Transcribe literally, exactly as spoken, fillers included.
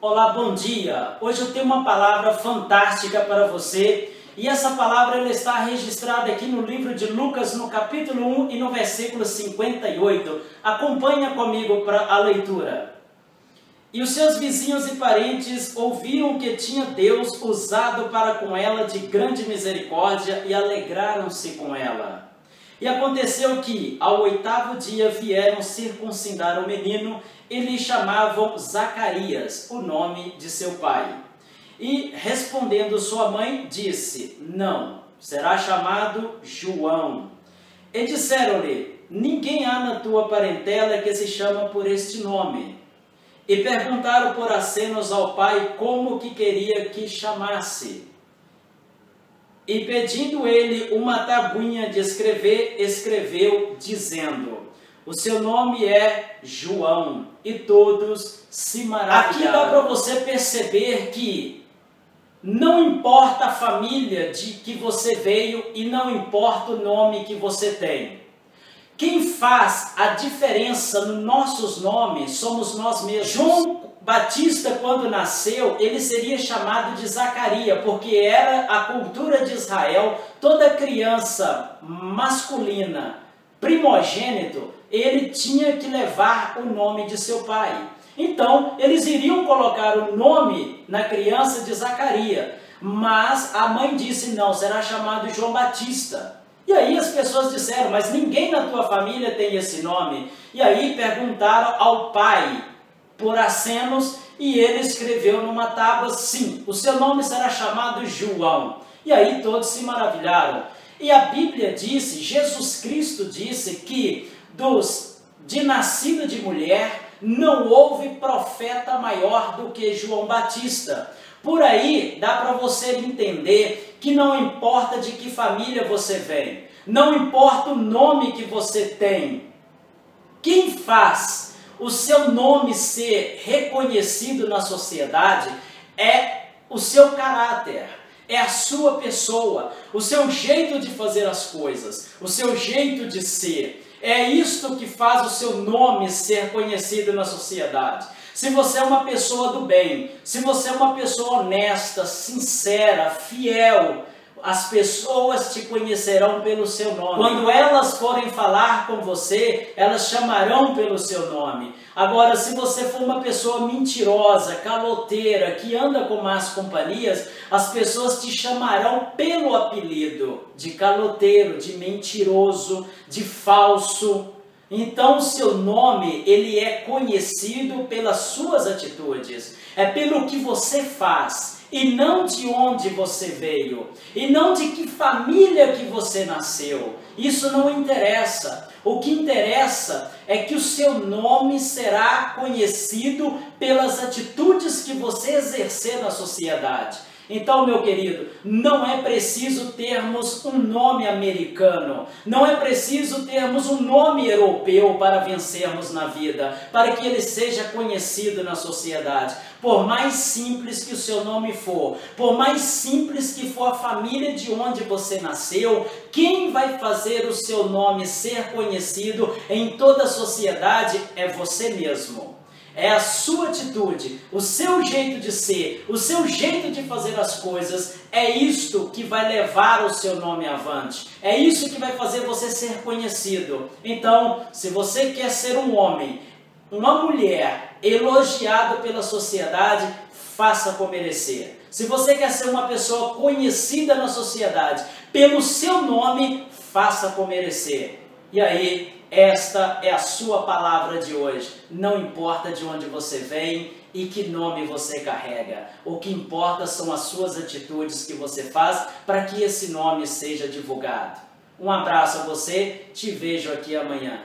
Olá, bom dia! Hoje eu tenho uma palavra fantástica para você e essa palavra ela está registrada aqui no livro de Lucas, no capítulo um e no versículo cinquenta e oito. Acompanha comigo para a leitura. E os seus vizinhos e parentes ouviram que tinha Deus usado para com ela de grande misericórdia e alegraram-se com ela. E aconteceu que, ao oitavo dia, vieram circuncidar o menino e lhe chamavam Zacarias, o nome de seu pai. E, respondendo sua mãe, disse: Não, será chamado João. E disseram-lhe: Ninguém há na tua parentela que se chama por este nome. E perguntaram por acenos ao pai como que queria que chamasse. E pedindo ele uma tabuinha de escrever, escreveu, dizendo: O seu nome é João. E todos se maravilharam. Aqui dá para você perceber que não importa a família de que você veio e não importa o nome que você tem. Quem faz a diferença nos nossos nomes somos nós mesmos. João Batista, quando nasceu, ele seria chamado de Zacarias, porque era a cultura de Israel, toda criança masculina, primogênito, ele tinha que levar o nome de seu pai. Então, eles iriam colocar o nome na criança de Zacarias, mas a mãe disse: não, será chamado João Batista. E aí as pessoas disseram: mas ninguém na tua família tem esse nome. E aí perguntaram ao pai por acenos e ele escreveu numa tábua: sim, o seu nome será chamado João. E aí todos se maravilharam. E a Bíblia disse, Jesus Cristo disse que dos de nascido de mulher não houve profeta maior do que João Batista. Por aí dá para você entender que não importa de que família você vem, não importa o nome que você tem, quem faz o seu nome ser reconhecido na sociedade é o seu caráter, é a sua pessoa, o seu jeito de fazer as coisas, o seu jeito de ser. É isto que faz o seu nome ser conhecido na sociedade. Se você é uma pessoa do bem, se você é uma pessoa honesta, sincera, fiel, as pessoas te conhecerão pelo seu nome. Quando elas forem falar com você, elas chamarão pelo seu nome. Agora, se você for uma pessoa mentirosa, caloteira, que anda com más companhias, as pessoas te chamarão pelo apelido de caloteiro, de mentiroso, de falso. Então, o seu nome, ele é conhecido pelas suas atitudes, é pelo que você faz, e não de onde você veio, e não de que família que você nasceu. Isso não interessa. O que interessa é que o seu nome será conhecido pelas atitudes que você exercer na sociedade. Então, meu querido, não é preciso termos um nome americano, não é preciso termos um nome europeu para vencermos na vida, para que ele seja conhecido na sociedade. Por mais simples que o seu nome for, por mais simples que for a família de onde você nasceu, quem vai fazer o seu nome ser conhecido em toda a sociedade é você mesmo. É a sua atitude, o seu jeito de ser, o seu jeito de fazer as coisas, é isto que vai levar o seu nome avante. É isso que vai fazer você ser conhecido. Então, se você quer ser um homem, uma mulher elogiado pela sociedade, faça por merecer. Se você quer ser uma pessoa conhecida na sociedade, pelo seu nome, faça por merecer. E aí, esta é a sua palavra de hoje. Não importa de onde você vem e que nome você carrega. O que importa são as suas atitudes que você faz para que esse nome seja divulgado. Um abraço a você, te vejo aqui amanhã.